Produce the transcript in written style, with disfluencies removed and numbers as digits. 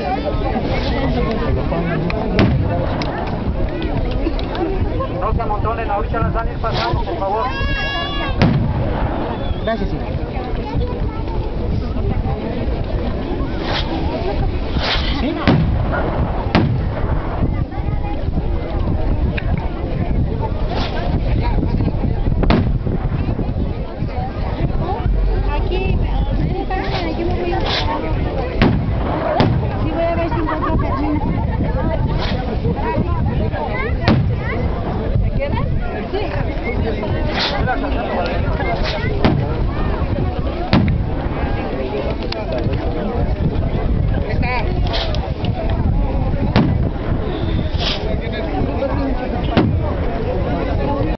No se amontonen, ahorita las van a ir pasando, por favor. Gracias, señor. ¿Sí?